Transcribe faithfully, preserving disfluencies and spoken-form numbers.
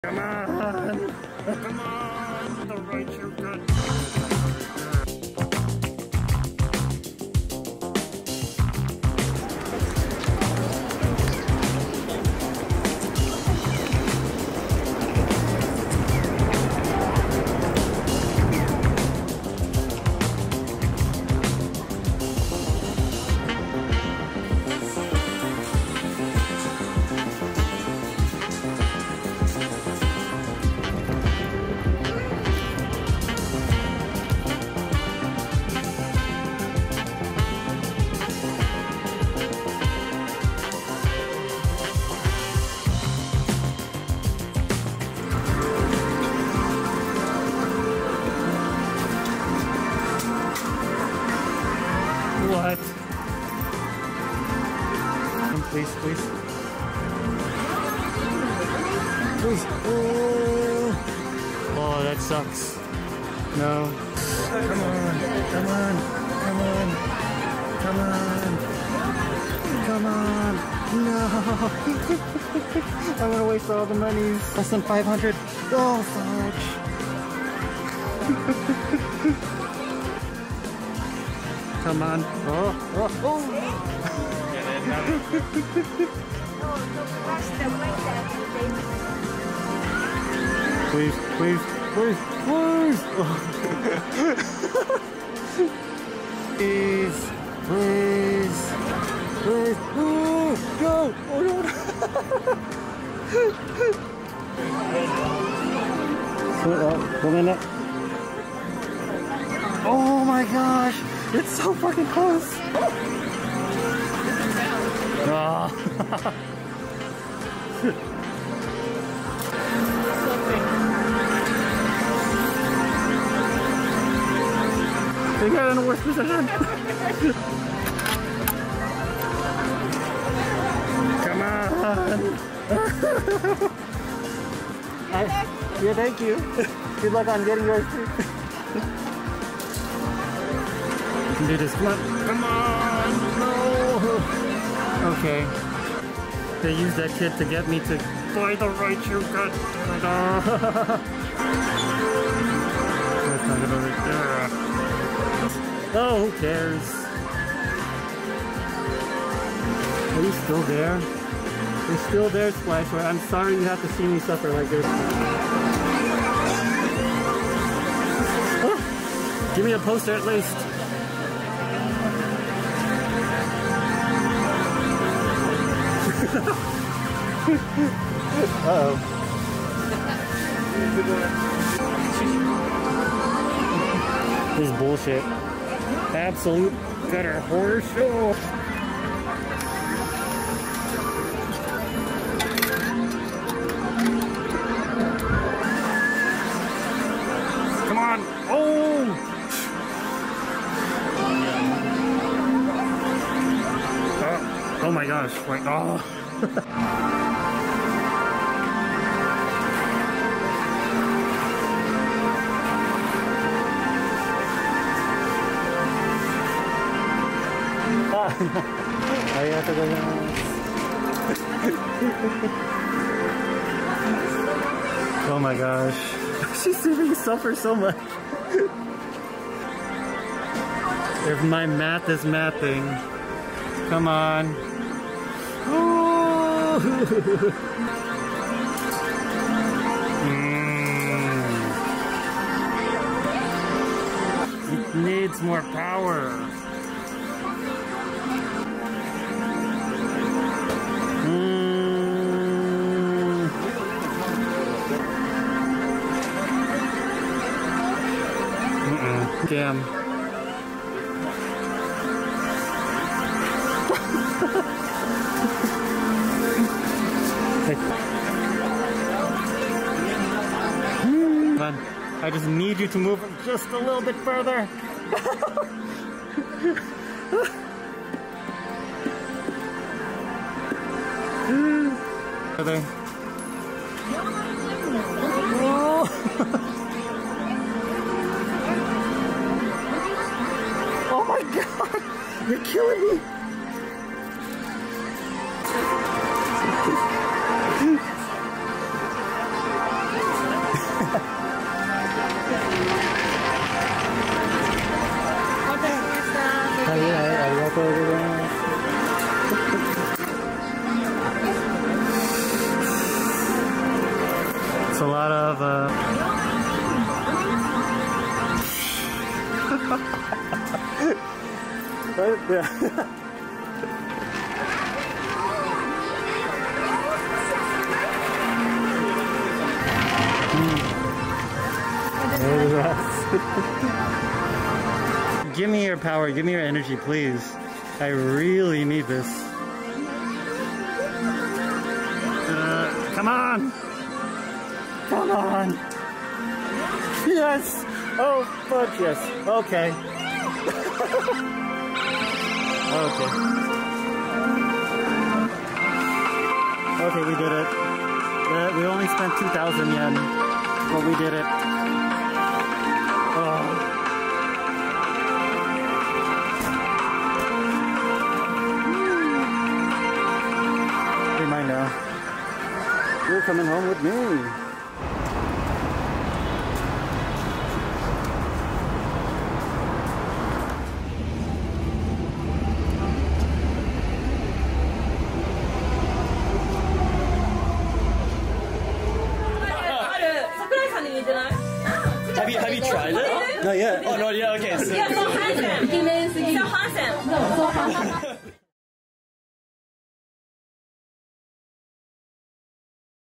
Come on! Come on! The Raichu gun! What? Please, please. Please. Oh, oh that sucks. No. Come on. Come on. Come on. Come on. Come on. No. I'm gonna waste all the money. Less than five hundred. Oh, fudge. Come on. Oh, oh, oh. Please, please, please, please. Please, please, please. Oh, no. Oh, no. uh, one minute. Oh my gosh. It's so fucking close! Oh. They got in a worse position! Come on! I, yeah, thank you. Good luck on getting yours too. Do this. Come on. Come on. No. Okay. They used that kid to get me to buy the Raichu gun. That's not gonna be there. Oh, who cares? Are you still there? You're still there, Splashware. I'm sorry you have to see me suffer like this. Oh, give me a poster at least. Uh-oh. This is bullshit. Absolute gutter horror show. Come on. Oh! Oh, oh my gosh. Wait. Oh. Oh my gosh. She's seeing me suffer so much. If my math is mathing. Come on. mm. It needs more power. Damn. Man, I just need you to move just a little bit further. Further. Oh my god! You're killing me! a lot of uh... right there. Give me your power, give me your energy, please. I really need this. Uh, come on! Come on! Yes! Oh, fuck yes. Okay. Okay. Okay, we did it. Uh, we only spent two thousand yen, but we did it. Oh. Be mine now. You're coming home with me. Have you have you tried it? Not yet. Oh, not yet. Okay. So. Yeah, so handsome. So handsome.